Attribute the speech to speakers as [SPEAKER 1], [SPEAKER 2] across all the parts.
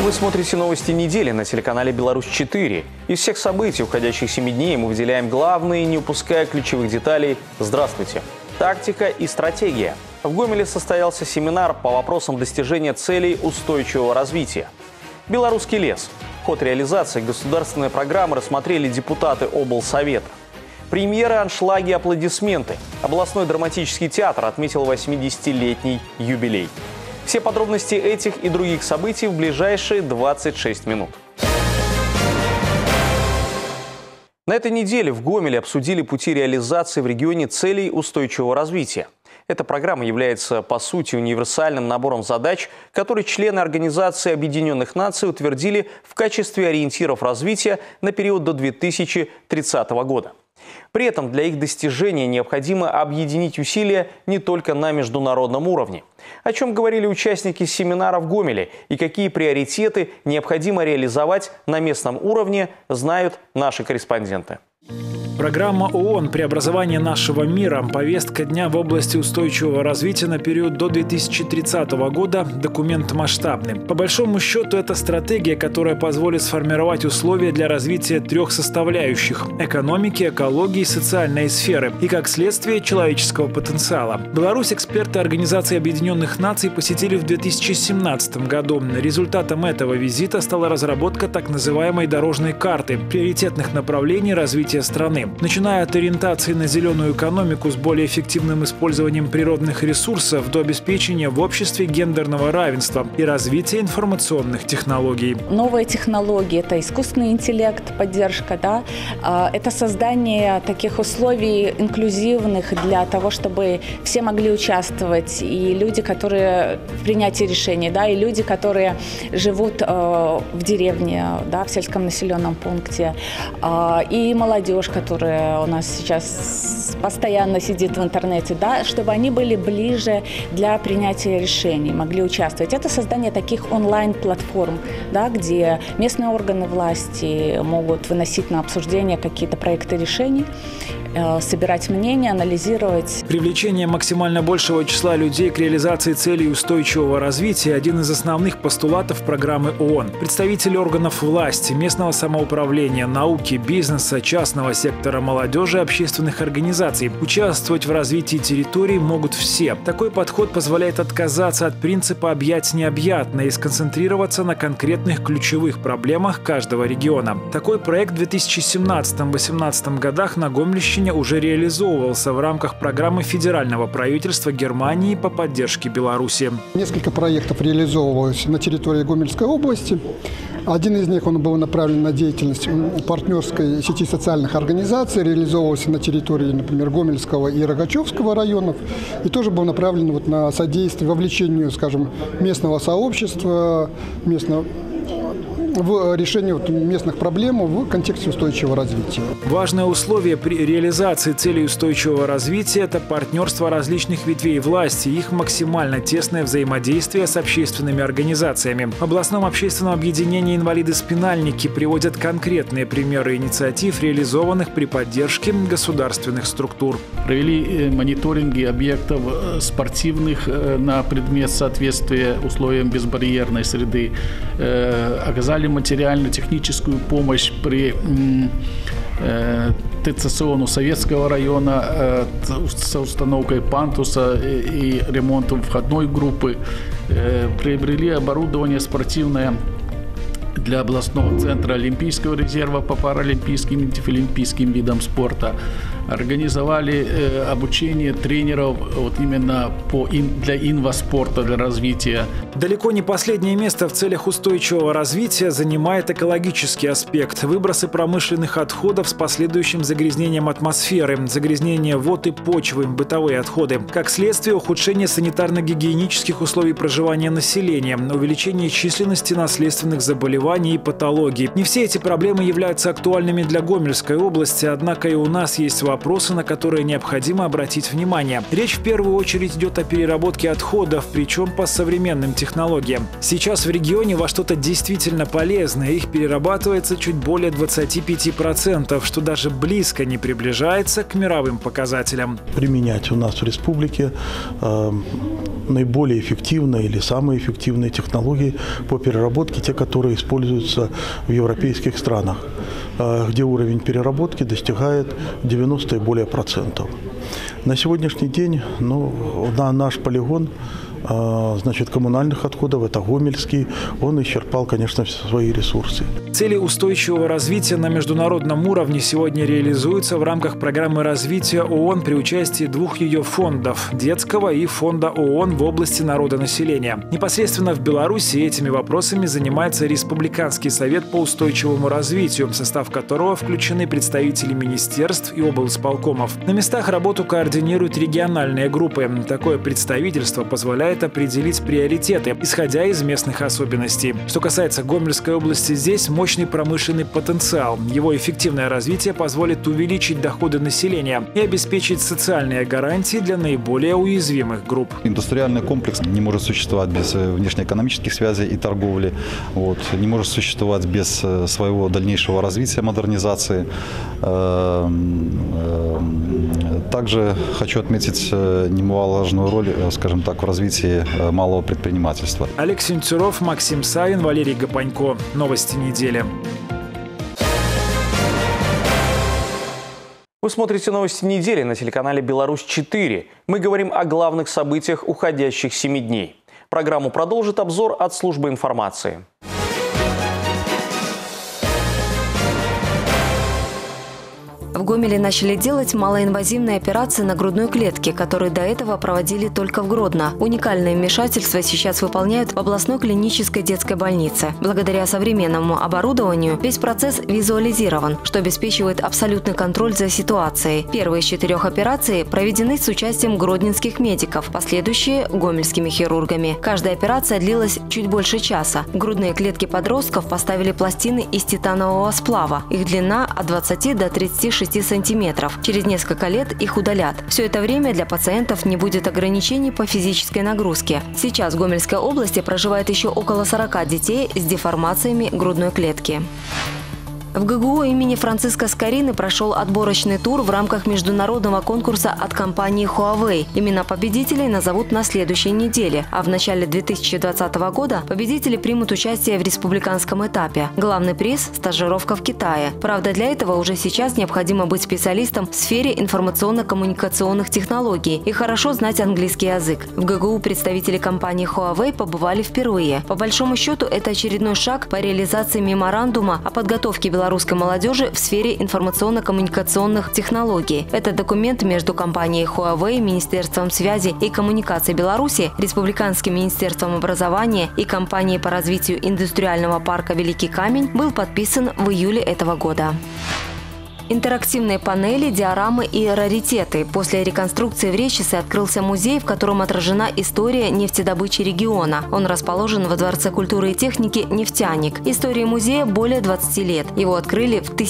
[SPEAKER 1] Вы смотрите новости недели на телеканале «Беларусь-4». Из всех событий уходящих 7 дней мы выделяем главные, не упуская ключевых деталей. Здравствуйте! Тактика и стратегия. В Гомеле состоялся семинар по вопросам достижения целей устойчивого развития. Белорусский лес. Ход реализации государственной программы рассмотрели депутаты облсовета. Премьеры, аншлаги, аплодисменты. Областной драматический театр отметил 80-летний юбилей. Все подробности этих и других событий в ближайшие 26 минут. На этой неделе в Гомеле обсудили пути реализации в регионе целей устойчивого развития. Эта программа является, по сути, универсальным набором задач, которые члены Организации Объединенных Наций утвердили в качестве ориентиров развития на период до 2030 года. При этом для их достижения необходимо объединить усилия не только на международном уровне. О чем говорили участники семинара в Гомеле и какие приоритеты необходимо реализовать на местном уровне, знают наши корреспонденты.
[SPEAKER 2] Программа ООН «Преобразование нашего мира. Повестка дня в области устойчивого развития на период до 2030 года» – документ масштабный. По большому счету, это стратегия, которая позволит сформировать условия для развития трех составляющих – экономики, экологии и социальной сферы, и, как следствие, человеческого потенциала. Беларусь эксперты Организации Объединенных Наций посетили в 2017 году. Результатом этого визита стала разработка так называемой дорожной карты приоритетных направлений развития страны. Начиная от ориентации на зеленую экономику с более эффективным использованием природных ресурсов до обеспечения в обществе гендерного равенства и развития информационных технологий.
[SPEAKER 3] Новые технологии – это искусственный интеллект, поддержка, это создание таких условий инклюзивных для того, чтобы все могли участвовать, и люди, которые в принятии решений, и люди, которые живут в деревне, в сельском населенном пункте, и молодежь, которая у нас сейчас постоянно сидит в интернете, чтобы они были ближе для принятия решений, могли участвовать. Это создание таких онлайн-платформ, где местные органы власти могут выносить на обсуждение какие-то проекты решений, собирать мнения, анализировать.
[SPEAKER 2] Привлечение максимально большего числа людей к реализации целей устойчивого развития – один из основных постулатов программы ООН. Представители органов власти, местного самоуправления, науки, бизнеса, частного сектора, молодежи, общественных организаций. Участвовать в развитии территорий могут все. Такой подход позволяет отказаться от принципа «объять необъятное» и сконцентрироваться на конкретных ключевых проблемах каждого региона. Такой проект в 2017-2018 годах на Гомельщине уже реализовывался в рамках программы федерального правительства Германии по поддержке Беларуси.
[SPEAKER 4] Несколько проектов реализовывалось на территории Гомельской области. Один из них был направлен на деятельность партнерской сети социальных организаций, реализовывался на территории, например, Гомельского и Рогачевского районов, и тоже был направлен на содействие, вовлечению, скажем, местного сообщества, в решении местных проблем в контексте устойчивого развития.
[SPEAKER 2] Важное условие при реализации целей устойчивого развития – это партнерство различных ветвей власти и их максимально тесное взаимодействие с общественными организациями. В областном общественном объединении «Инвалиды-спинальники» приводят конкретные примеры инициатив, реализованных при поддержке государственных структур.
[SPEAKER 5] Провели мониторинги объектов спортивных на предмет соответствия условиям безбарьерной среды, оказали материально-техническую помощь при ТЦСОНу Советского района с установкой пантуса и ремонтом входной группы, приобрели оборудование спортивное для областного центра Олимпийского резерва по паралимпийским и дефлимпийским видам спорта. Организовали обучение тренеров именно для инваспорта, для развития.
[SPEAKER 2] Далеко не последнее место в целях устойчивого развития занимает экологический аспект. Выбросы промышленных отходов с последующим загрязнением атмосферы, загрязнение вод и почвы, бытовые отходы. Как следствие, ухудшение санитарно-гигиенических условий проживания населения, увеличение численности наследственных заболеваний и патологий. Не все эти проблемы являются актуальными для Гомельской области, однако и у нас есть вопросы, на которые необходимо обратить внимание. Речь в первую очередь идет о переработке отходов, причем по современным технологиям. Сейчас в регионе во что-то действительно полезное их перерабатывается чуть более 25%, что даже близко не приближается к мировым показателям.
[SPEAKER 6] Применять у нас в республике наиболее эффективные или самые эффективные технологии по переработке, те, которые используются в европейских странах, где уровень переработки достигает 90 и более процентов. На сегодняшний день на наш полигон коммунальных отходов, это Гомельский, он исчерпал, конечно, свои ресурсы.
[SPEAKER 2] Цели устойчивого развития на международном уровне сегодня реализуются в рамках программы развития ООН при участии двух ее фондов – Детского и Фонда ООН в области народонаселения. Непосредственно в Беларуси этими вопросами занимается Республиканский совет по устойчивому развитию, в состав которого включены представители министерств и облсполкомов. На местах работу координируют региональные группы. Такое представительство позволяет определить приоритеты, исходя из местных особенностей. Что касается Гомельской области, здесь мощный промышленный потенциал. Его эффективное развитие позволит увеличить доходы населения и обеспечить социальные гарантии для наиболее уязвимых групп.
[SPEAKER 7] Индустриальный комплекс не может существовать без внешнеэкономических связей и торговли, не может существовать без своего дальнейшего развития, модернизации. Также хочу отметить немаловажную роль, скажем так, в развитии малого предпринимательства.
[SPEAKER 2] Олег Сенцюров, Максим Савин, Валерий Гапонько. Новости недели.
[SPEAKER 1] Вы смотрите новости недели на телеканале «Беларусь-4». Мы говорим о главных событиях уходящих 7 дней. Программу продолжит обзор от службы информации.
[SPEAKER 8] В Гомеле начали делать малоинвазивные операции на грудной клетке, которые до этого проводили только в Гродно. Уникальное вмешательство сейчас выполняют в областной клинической детской больнице. Благодаря современному оборудованию весь процесс визуализирован, что обеспечивает абсолютный контроль за ситуацией. Первые из 4 операций проведены с участием гродненских медиков, последующие – гомельскими хирургами. Каждая операция длилась чуть больше часа. В грудные клетки подростков поставили пластины из титанового сплава. Их длина от 20 до 36 сантиметров. Через несколько лет их удалят. Все это время для пациентов не будет ограничений по физической нагрузке. Сейчас в Гомельской области проживает еще около 40 детей с деформациями грудной клетки. В ГГУ имени Франциска Скорины прошел отборочный тур в рамках международного конкурса от компании Huawei. Имена победителей назовут на следующей неделе, а в начале 2020 года победители примут участие в республиканском этапе. Главный приз – стажировка в Китае. Правда, для этого уже сейчас необходимо быть специалистом в сфере информационно-коммуникационных технологий и хорошо знать английский язык. В ГГУ представители компании Huawei побывали впервые. По большому счету, это очередной шаг по реализации меморандума о подготовке белорусской молодежи в сфере информационно-коммуникационных технологий. Это документ между компанией Huawei, Министерством связи и коммуникаций Беларуси, Республиканским министерством образования и компанией по развитию индустриального парка «Великий камень» был подписан в июле этого года. Интерактивные панели, диорамы и раритеты. После реконструкции в Речице открылся музей, в котором отражена история нефтедобычи региона. Он расположен во Дворце культуры и техники «Нефтяник». Истории музея более 20 лет. Его открыли в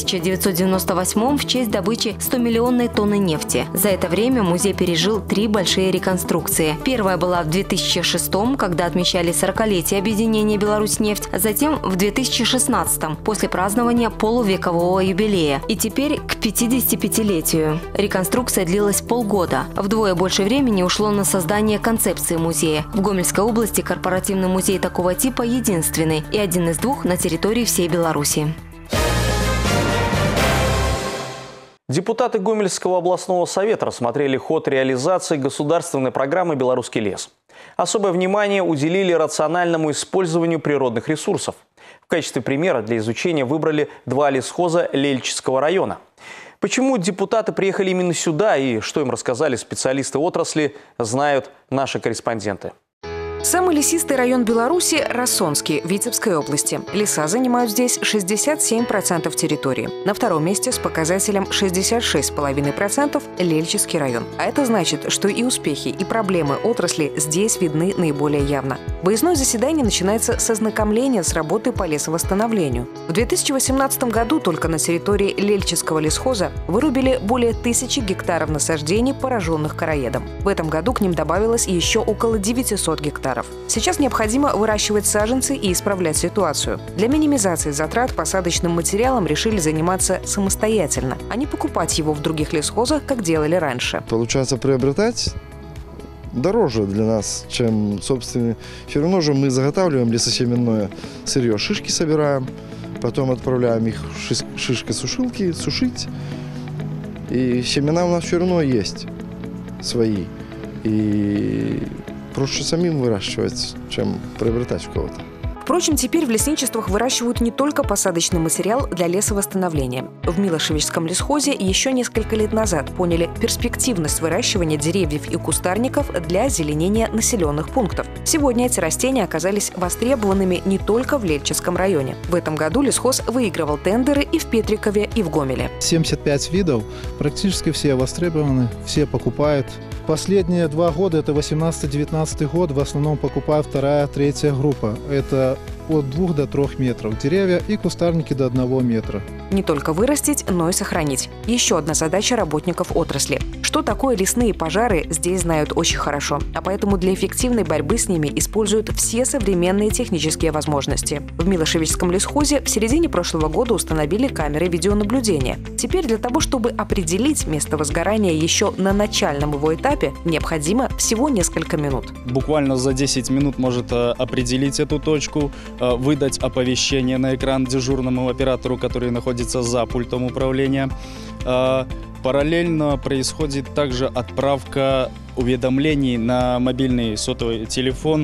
[SPEAKER 8] 1998 в честь добычи 100-миллионной тонны нефти. За это время музей пережил 3 большие реконструкции. Первая была в 2006, когда отмечали 40-летие объединения «Беларуснефть», а затем в 2016, после празднования полувекового юбилея. И теперь к 55-летию. Реконструкция длилась полгода. Вдвое больше времени ушло на создание концепции музея. В Гомельской области корпоративный музей такого типа единственный и один из 2 на территории всей Беларуси.
[SPEAKER 1] Депутаты Гомельского областного совета рассмотрели ход реализации государственной программы «Белорусский лес». Особое внимание уделили рациональному использованию природных ресурсов. В качестве примера для изучения выбрали 2 лесхоза Лельчинского района. Почему депутаты приехали именно сюда и что им рассказали специалисты отрасли, знают наши корреспонденты.
[SPEAKER 9] Самый лесистый район Беларуси – Рассонский, Витебской области. Леса занимают здесь 67% территории. На втором месте с показателем 66,5% – Лельчинский район. А это значит, что и успехи, и проблемы отрасли здесь видны наиболее явно. Выездное заседание начинается с ознакомления с работой по лесовосстановлению. В 2018 году только на территории Лельчинского лесхоза вырубили более 1000 гектаров насаждений, пораженных короедом. В этом году к ним добавилось еще около 900 гектаров. Сейчас необходимо выращивать саженцы и исправлять ситуацию. Для минимизации затрат посадочным материалом решили заниматься самостоятельно, а не покупать его в других лесхозах, как делали раньше.
[SPEAKER 10] Получается приобретать дороже для нас, чем собственный. Все равно же мы заготавливаем лесосеменное сырье, шишки собираем, потом отправляем их в шишкосушилки сушить. И семена у нас все равно есть свои. И проще самим выращивать, чем приобретать у кого-то.
[SPEAKER 9] Впрочем, теперь в лесничествах выращивают не только посадочный материал для лесовосстановления. В Милошевичском лесхозе еще несколько лет назад поняли перспективность выращивания деревьев и кустарников для озеленения населенных пунктов. Сегодня эти растения оказались востребованными не только в Лельчинском районе. В этом году лесхоз выигрывал тендеры и в Петрикове, и в Гомеле.
[SPEAKER 11] 75 видов, практически все востребованы, все покупают. Последние 2 года, это 18-19 год, в основном покупает 2-я, 3-я группа. Это от 2 до 3 метров. Деревья и кустарники до 1 метра.
[SPEAKER 9] Не только вырастить, но и сохранить. Еще одна задача работников отрасли. Что такое лесные пожары, здесь знают очень хорошо. А поэтому для эффективной борьбы с ними используют все современные технические возможности. В Милошевичском лесхозе в середине прошлого года установили камеры видеонаблюдения. Теперь для того, чтобы определить место возгорания еще на начальном его этапе, необходимо всего несколько минут.
[SPEAKER 12] Буквально за 10 минут может определить эту точку, выдать оповещение на экран дежурному оператору, который находится за пультом управления. Параллельно происходит также отправка уведомлений на мобильный сотовый телефон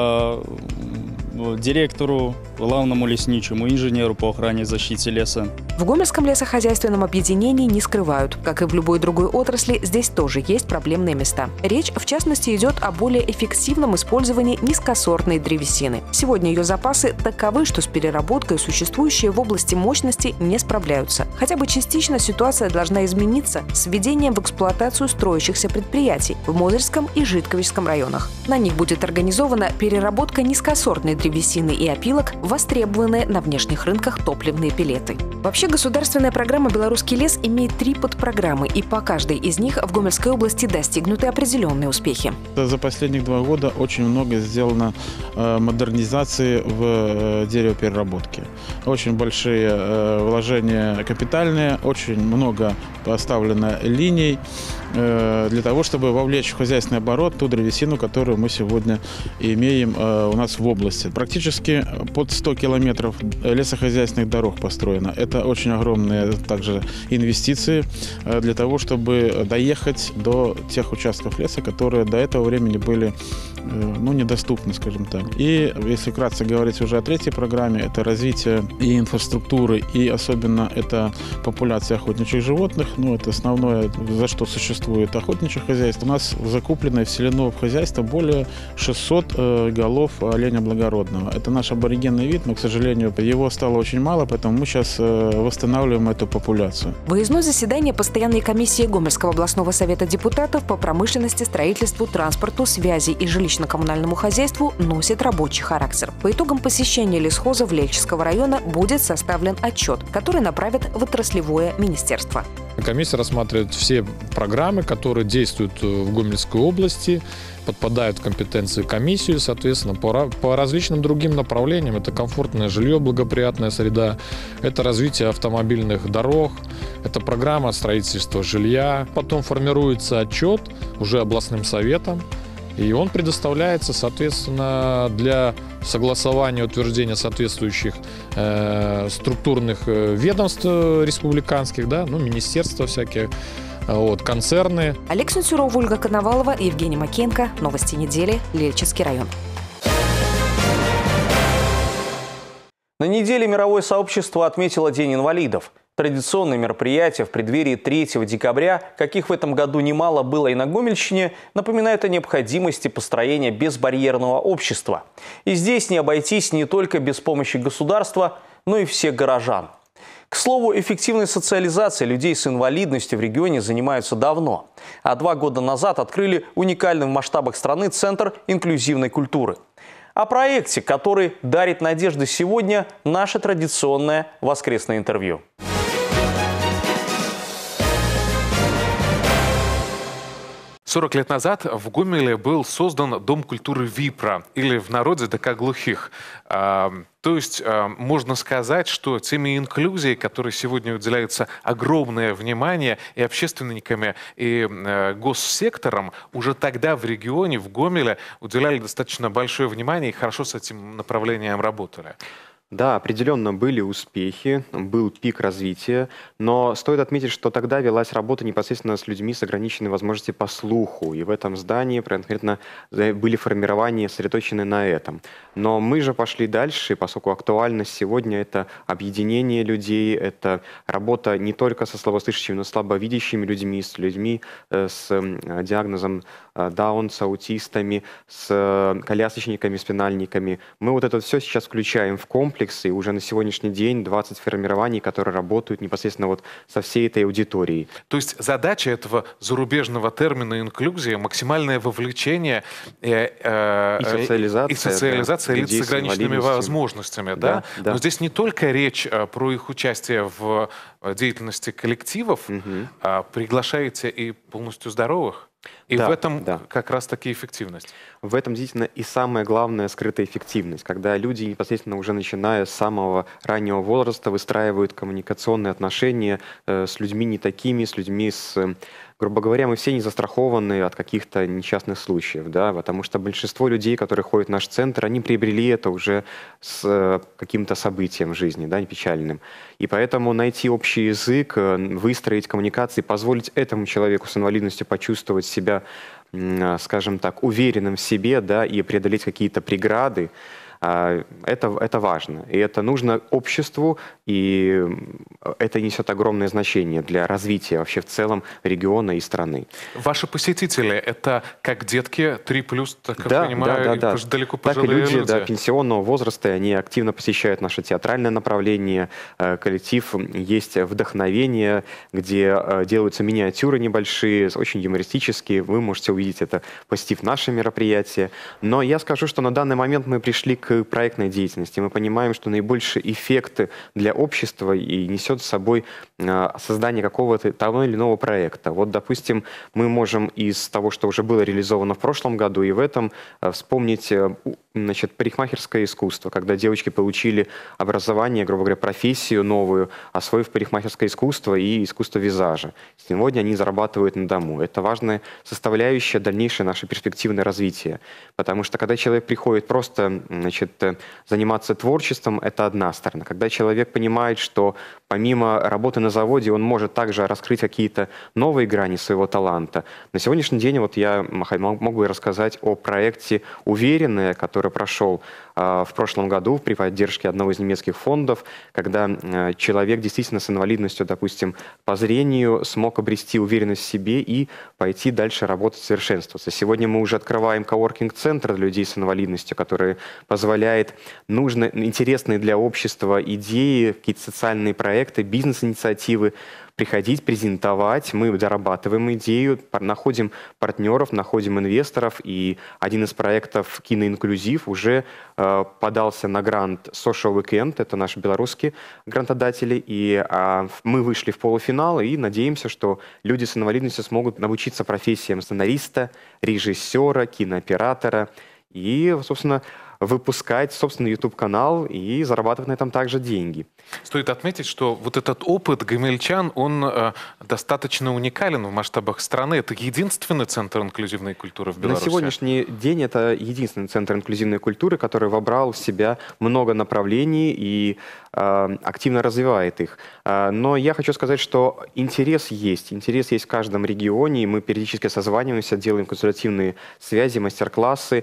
[SPEAKER 12] директору, главному лесничему, инженеру по охране и защите леса.
[SPEAKER 9] В Гомельском лесохозяйственном объединении не скрывают. Как и в любой другой отрасли, здесь тоже есть проблемные места. Речь, в частности, идет о более эффективном использовании низкосортной древесины. Сегодня ее запасы таковы, что с переработкой существующие в области мощности не справляются. Хотя бы частично ситуация должна измениться с введением в эксплуатацию строящихся предприятий в Мозырском и Житковичском районах. На них будет организована переработка низкосортной древесины и опилок, востребованные на внешних рынках топливные пелеты. Вообще, государственная программа «Белорусский лес» имеет 3 подпрограммы, и по каждой из них в Гомельской области достигнуты определенные успехи.
[SPEAKER 13] За последние 2 года очень много сделано модернизации в деревопереработке. Очень большие вложения капитальные, очень много поставлено линий для того, чтобы вовлечь в хозяйственный оборот ту древесину, которую мы сегодня имеем у нас в области. Практически под 100 километров лесохозяйственных дорог построено. Это очень огромные также инвестиции для того, чтобы доехать до тех участков леса, которые до этого времени были недоступны, скажем так. И если вкратце говорить уже о 3-й программе, это развитие и инфраструктуры, и особенно это популяция охотничьих животных. Это основное, за что существует охотничье хозяйство. У нас закуплено и вселено в хозяйство более 600 голов оленя благородного. Это наш аборигенный вид, но, к сожалению, его стало очень мало, поэтому мы сейчас восстанавливаем эту популяцию.
[SPEAKER 9] Выездное заседание постоянной комиссии Гомельского областного совета депутатов по промышленности, строительству, транспорту, связи и жилищно-коммунальному хозяйству носит рабочий характер. По итогам посещения лесхоза Лельчинского района будет составлен отчет, который направят в отраслевое министерство.
[SPEAKER 14] Комиссия рассматривает все программы, которые действуют в Гомельской области, подпадают в компетенции комиссии, соответственно, по различным другим направлениям. Это комфортное жилье, благоприятная среда, это развитие автомобильных дорог, это программа строительства жилья. Потом формируется отчет уже областным советом, и он предоставляется, соответственно, для согласования, утверждения соответствующих структурных ведомств республиканских, министерства всякие, концерны.
[SPEAKER 9] Олег Сенцюров, Ольга Коновалова, Евгений Макеенко. Новости недели. Лельчинский район.
[SPEAKER 1] На неделе мировое сообщество отметило День инвалидов. Традиционное мероприятие в преддверии 3 декабря, каких в этом году немало было и на Гомельщине, напоминает о необходимости построения безбарьерного общества. И здесь не обойтись не только без помощи государства, но и всех горожан. К слову, эффективной социализацией людей с инвалидностью в регионе занимаются давно. А 2 года назад открыли уникальный в масштабах страны Центр инклюзивной культуры. О проекте, который дарит надежды сегодня, наше традиционное воскресное интервью.
[SPEAKER 15] 40 лет назад в Гомеле был создан Дом культуры Випра, или в народе ДК глухих. То есть можно сказать, что теме инклюзии, которой сегодня уделяется огромное внимание и общественниками, и госсектором, уже тогда в регионе, в Гомеле, уделяли достаточно большое внимание и хорошо с этим направлением работали.
[SPEAKER 16] Да, определенно были успехи, был пик развития, но стоит отметить, что тогда велась работа непосредственно с людьми с ограниченной возможностью по слуху, и в этом здании конкретно были формирования сосредоточены на этом. Но мы же пошли дальше, поскольку актуальность сегодня — это объединение людей, это работа не только со слабослышащими, но и слабовидящими людьми, с людьми с диагнозом Даун, с аутистами, с колясочниками, спинальниками. Мы вот это все сейчас включаем в комплекс, и уже на сегодняшний день 20 формирований, которые работают непосредственно вот со всей этой аудиторией.
[SPEAKER 15] То есть задача этого зарубежного термина инклюзия — максимальное вовлечение и социализация лиц с ограниченными возможностями. Да?
[SPEAKER 16] Да.
[SPEAKER 15] Но здесь не только речь про их участие в деятельности коллективов, а приглашаете и полностью здоровых. И в этом как раз-таки эффективность.
[SPEAKER 16] В этом действительно и самое главное — скрытая эффективность, когда люди непосредственно уже начиная с самого раннего возраста выстраивают коммуникационные отношения с людьми не такими, с людьми с... Грубо говоря, мы все не застрахованы от каких-то несчастных случаев, да, потому что большинство людей, которые ходят в наш центр, они приобрели это уже с каким-то событием в жизни, да, печальным. И поэтому найти общий язык, выстроить коммуникации, позволить этому человеку с инвалидностью почувствовать себя, скажем так, уверенным в себе, да, и преодолеть какие-то преграды, это важно. И это нужно обществу, и это несет огромное значение для развития вообще в целом региона и страны.
[SPEAKER 15] Ваши посетители — это как детки 3+, так я понимаю,
[SPEAKER 16] да.
[SPEAKER 15] далеко
[SPEAKER 16] так
[SPEAKER 15] пожилые
[SPEAKER 16] и люди,
[SPEAKER 15] люди.
[SPEAKER 16] Да, пенсионного возраста, они активно посещают наше театральное направление. Коллектив есть «Вдохновение», где делаются миниатюры небольшие, очень юмористические. Вы можете увидеть это, посетив наше мероприятие. Но я скажу, что на данный момент мы пришли к проектной деятельности. Мы понимаем, что наибольший эффект для общества и несет с собой создание какого-то того или иного проекта. Вот, допустим, мы можем из того, что уже было реализовано в прошлом году и в этом, вспомнить, значит, парикмахерское искусство, когда девочки получили образование, грубо говоря, профессию новую, освоив парикмахерское искусство и искусство визажа. Сегодня они зарабатывают на дому. Это важная составляющая дальнейшее наше перспективное развитие. Потому что когда человек приходит просто, значит, заниматься творчеством, это одна сторона. Когда человек понимает, что помимо работы на заводе он может также раскрыть какие-то новые грани своего таланта. На сегодняшний день вот я могу рассказать о проекте «Уверенные», который прошел в прошлом году при поддержке одного из немецких фондов, когда человек действительно с инвалидностью, допустим, по зрению смог обрести уверенность в себе и пойти дальше работать, совершенствоваться. Сегодня мы уже открываем коворкинг-центр для людей с инвалидностью, который позволяет интересные для общества идеи, какие-то социальные проекты, бизнес-инициативы приходить, презентовать. Мы дорабатываем идею, находим партнеров, находим инвесторов. И один из проектов «Киноинклюзив» уже подался на грант Social Weekend. Это наши белорусские грантодатели. И мы вышли в полуфинал и надеемся, что люди с инвалидностью смогут научиться профессиям сценариста, режиссера, кинооператора. И, собственно, выпускать собственный YouTube-канал и зарабатывать на этом также деньги.
[SPEAKER 15] Стоит отметить, что вот этот опыт гомельчан, он достаточно уникален в масштабах страны. Это единственный центр инклюзивной культуры в Беларуси.
[SPEAKER 16] На сегодняшний день это единственный центр инклюзивной культуры, который вобрал в себя много направлений и активно развивает их. Но я хочу сказать, что интерес есть в каждом регионе, и мы периодически созваниваемся, делаем консультативные связи, мастер-классы.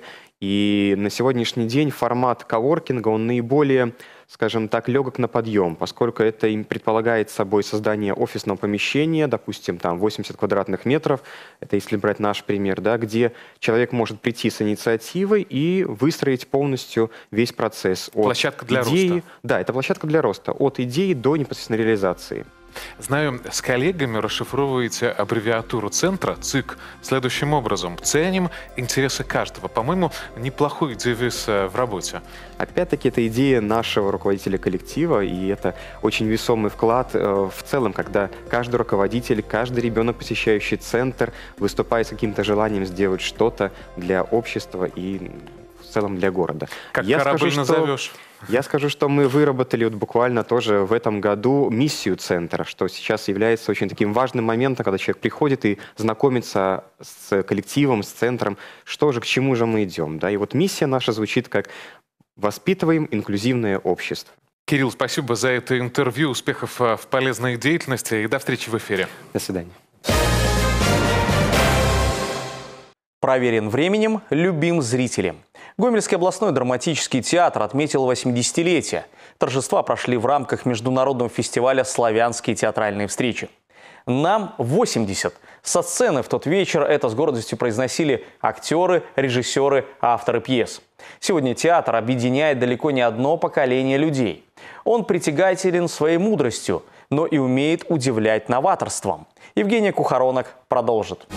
[SPEAKER 16] И на сегодняшний день формат коворкинга, он наиболее, скажем так, легок на подъем, поскольку это им предполагает собой создание офисного помещения, допустим, там 80 квадратных метров, это если брать наш пример, да, где человек может прийти с инициативой и выстроить полностью весь процесс.
[SPEAKER 15] Площадка для роста.
[SPEAKER 16] Да, это площадка для роста, от идеи до непосредственно реализации.
[SPEAKER 15] Знаю, с коллегами расшифровываете аббревиатуру центра ЦИК следующим образом. Ценим интересы каждого. По-моему, неплохой девиз в работе.
[SPEAKER 16] Опять-таки, это идея нашего руководителя коллектива, и это очень весомый вклад в целом, когда каждый руководитель, каждый ребенок, посещающий центр, выступает с каким-то желанием сделать что-то для общества и в целом для города.
[SPEAKER 15] Как корабль назовешь?
[SPEAKER 16] Я скажу, что мы выработали буквально тоже в этом году миссию центра, что сейчас является очень таким важным моментом, когда человек приходит и знакомится с коллективом, с центром, что же, к чему же мы идем. Да? И вот миссия наша звучит как «Воспитываем инклюзивное общество».
[SPEAKER 15] Кирилл, спасибо за это интервью, успехов в полезной деятельности и до встречи в эфире.
[SPEAKER 16] До свидания.
[SPEAKER 1] Проверен временем, любим зрителем. Гомельский областной драматический театр отметил 80-летие. Торжества прошли в рамках международного фестиваля «Славянские театральные встречи». Нам 80. Со сцены в тот вечер это с гордостью произносили актеры, режиссеры, авторы пьес. Сегодня театр объединяет далеко не одно поколение людей. Он притягателен своей мудростью, но и умеет удивлять новаторством. Евгения Кухаронок продолжит.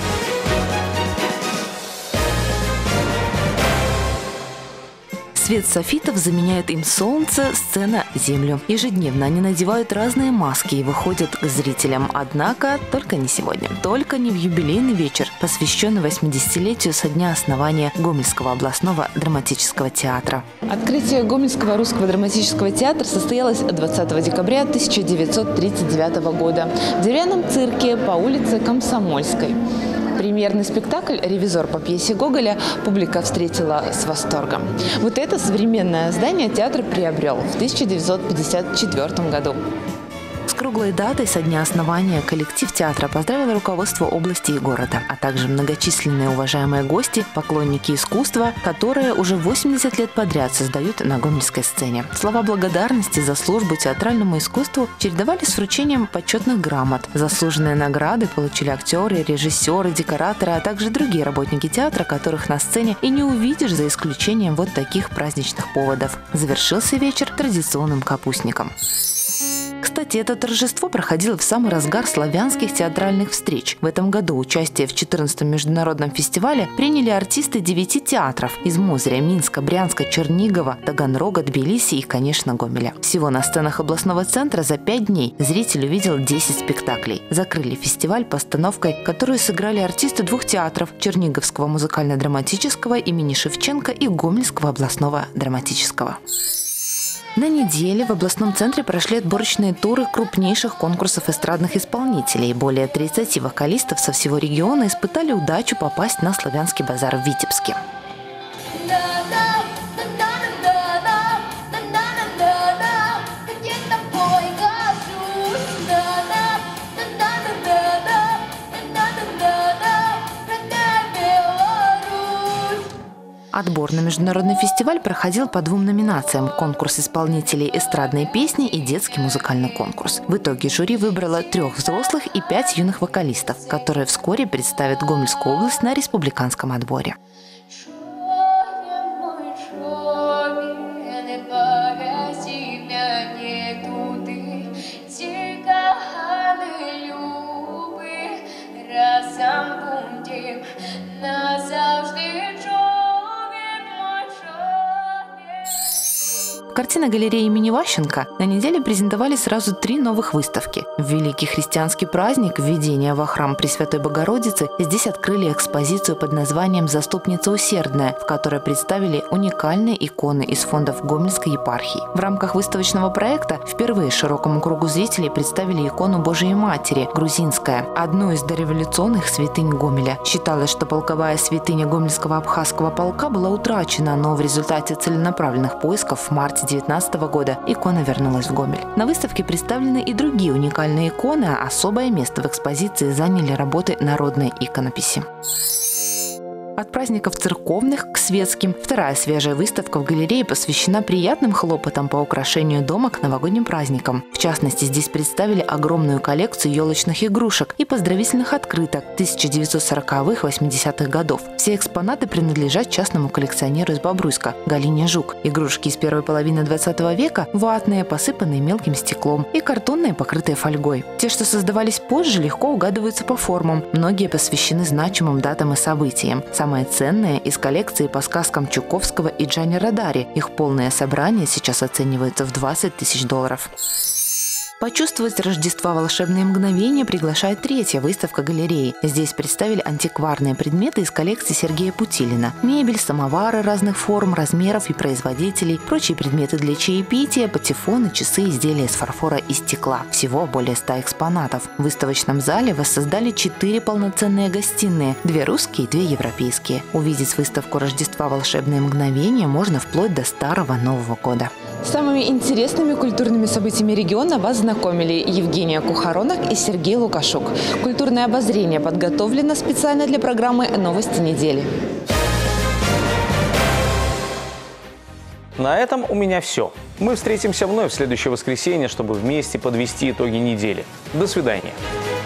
[SPEAKER 17] Свет софитов заменяет им солнце, сцена – землю. Ежедневно они надевают разные маски и выходят к зрителям. Однако только не сегодня. Только не в юбилейный вечер, посвященный 80-летию со дня основания Гомельского областного драматического театра.
[SPEAKER 18] Открытие Гомельского русского драматического театра состоялось 20 декабря 1939 года в деревянном цирке по улице Комсомольской. Премьерный спектакль «Ревизор» по пьесе Гоголя публика встретила с восторгом. Вот это современное здание театр приобрел в 1954 году.
[SPEAKER 17] С круглой датой со дня основания коллектив театра поздравил руководство области и города, а также многочисленные уважаемые гости, поклонники искусства, которые уже 80 лет подряд создают на гомельской сцене. Слова благодарности за службу театральному искусству чередовались с вручением почетных грамот. Заслуженные награды получили актеры, режиссеры, декораторы, а также другие работники театра, которых на сцене и не увидишь за исключением вот таких праздничных поводов. Завершился вечер традиционным капустником. Кстати, это торжество проходило в самый разгар славянских театральных встреч. В этом году участие в 14-м международном фестивале приняли артисты 9 театров из Мозыря, Минска, Брянска, Чернигова, Таганрога, Тбилиси и, конечно, Гомеля. Всего на сценах областного центра за 5 дней зритель увидел 10 спектаклей. Закрыли фестиваль постановкой, которую сыграли артисты 2 театров – Черниговского музыкально-драматического имени Шевченко и Гомельского областного драматического. На неделе в областном центре прошли отборочные туры крупнейших конкурсов эстрадных исполнителей. Более 30 вокалистов со всего региона испытали удачу попасть на славянский базар в Витебске. Отбор на международный фестиваль проходил по 2 номинациям – конкурс исполнителей эстрадной песни и детский музыкальный конкурс. В итоге жюри выбрало 3 взрослых и 5 юных вокалистов, которые вскоре представят Гомельскую область на республиканском отборе. В картино-галерее имени Ващенко на неделе презентовали сразу 3 новых выставки. В Великий христианский праздник «Введение во храм Пресвятой Богородицы» здесь открыли экспозицию под названием «Заступница усердная», в которой представили уникальные иконы из фондов Гомельской епархии. В рамках выставочного проекта впервые широкому кругу зрителей представили икону Божией Матери, грузинская, одну из дореволюционных святынь Гомеля. Считалось, что полковая святыня Гомельского абхазского полка была утрачена, но в результате целенаправленных поисков в марте 2019 года икона вернулась в Гомель. На выставке представлены и другие уникальные иконы, а особое место в экспозиции заняли работы народной иконописи. От праздников церковных к светским. Вторая свежая выставка в галерее посвящена приятным хлопотам по украшению дома к новогодним праздникам. В частности, здесь представили огромную коллекцию елочных игрушек и поздравительных открыток 1940-80-х годов. Все экспонаты принадлежат частному коллекционеру из Бобруйска Галине Жук. Игрушки из первой половины 20 века – ватные, посыпанные мелким стеклом, и картонные, покрытые фольгой. Те, что создавались позже, легко угадываются по формам. Многие посвящены значимым датам и событиям. Самые ценные из коллекции по сказкам Чуковского и Джани Родари. Их полное собрание сейчас оценивается в $20 000. Почувствовать Рождество волшебные мгновения приглашает третья выставка галереи. Здесь представили антикварные предметы из коллекции Сергея Путилина. Мебель, самовары разных форм, размеров и производителей, прочие предметы для чаепития, патефоны, часы, изделия из фарфора и стекла. Всего более 100 экспонатов. В выставочном зале воссоздали 4 полноценные гостиные, 2 русские и 2 европейские. Увидеть выставку Рождества волшебные мгновения можно вплоть до Старого Нового года.
[SPEAKER 18] Самыми интересными культурными событиями региона вас знакомили Евгения Кухаронок и Сергей Лукашук. Культурное обозрение подготовлено специально для программы «Новости недели».
[SPEAKER 1] На этом у меня все. Мы встретимся вновь в следующее воскресенье, чтобы вместе подвести итоги недели. До свидания.